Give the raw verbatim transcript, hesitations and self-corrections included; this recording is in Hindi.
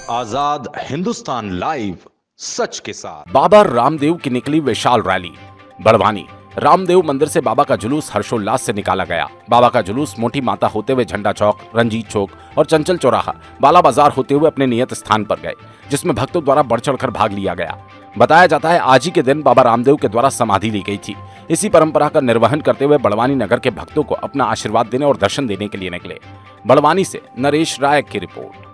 आजाद हिंदुस्तान लाइव, सच के साथ। बाबा रामदेव की निकली विशाल रैली। बड़वानी रामदेव मंदिर से बाबा का जुलूस हर्षोल्लास से निकाला गया। बाबा का जुलूस मोटी माता होते हुए झंडा चौक, रंजीत चौक और चंचल चौराहा, बाला बाजार होते हुए अपने नियत स्थान पर गए, जिसमें भक्तों द्वारा बढ़ चढ़कर भाग लिया गया। बताया जाता है आज ही के दिन बाबा रामदेव के द्वारा समाधि ली गई थी। इसी परंपरा का निर्वहन करते हुए बड़वानी नगर के भक्तों को अपना आशीर्वाद देने और दर्शन देने के लिए निकले। बड़वानी से नरेश राय की रिपोर्ट।